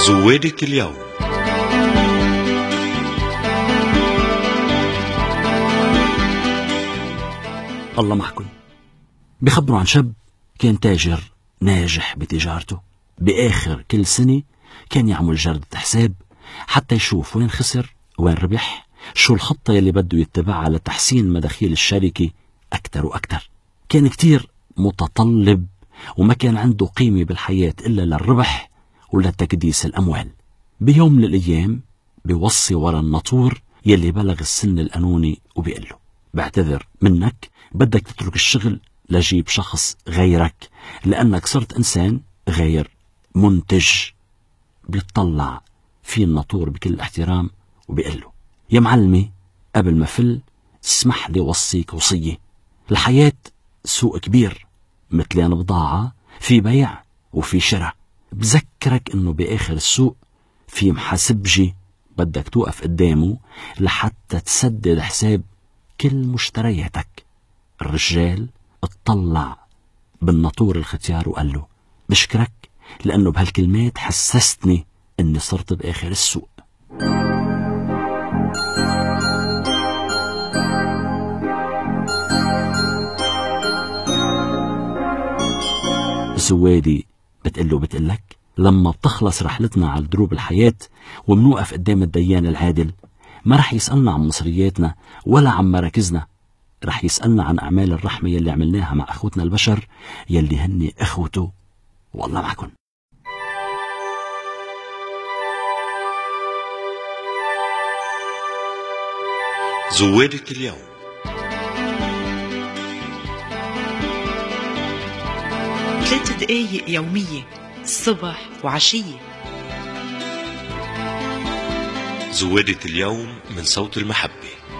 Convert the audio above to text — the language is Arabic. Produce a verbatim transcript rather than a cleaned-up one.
زوادة اليوم. الله معكم. بخبروا عن شاب كان تاجر ناجح بتجارته. بآخر كل سنة كان يعمل جردة حساب حتى يشوف وين خسر وين ربح، شو الخطة يلي بده يتبعها لتحسين مداخيل الشركة أكتر وأكتر. كان كتير متطلب وما كان عنده قيمة بالحياة إلا للربح ولتكديس الأموال. بيوم من الأيام بيوصي ورا الناطور يلي بلغ السن القانوني وبيقول له: بعتذر منك، بدك تترك الشغل لجيب شخص غيرك لأنك صرت إنسان غير منتج. بيطلع في الناطور بكل احترام وبيقول له: يا معلمي، قبل ما فل اسمح لي وصيك وصية. الحياة سوق كبير، مثلين بضاعة، في بيع وفي شراء. بذكرك انه باخر السوق في محاسبجي بدك توقف قدامه لحتى تسدد حساب كل مشترياتك. الرجال اطلع بالناطور الختيار وقال له: بشكرك لانه بهالكلمات حسستني اني صرت باخر السوق. زوادي بتقله بتقلك: لما بتخلص رحلتنا على دروب الحياة ومنوقف قدام الديان العادل، ما رح يسألنا عن مصرياتنا ولا عن مراكزنا، رح يسألنا عن أعمال الرحمة يلي عملناها مع أخوتنا البشر يلي هن أخوته. والله معكم. زوادة اليوم. ثلاث دقايق يومية الصبح وعشية. زوادة اليوم من صوت المحبة.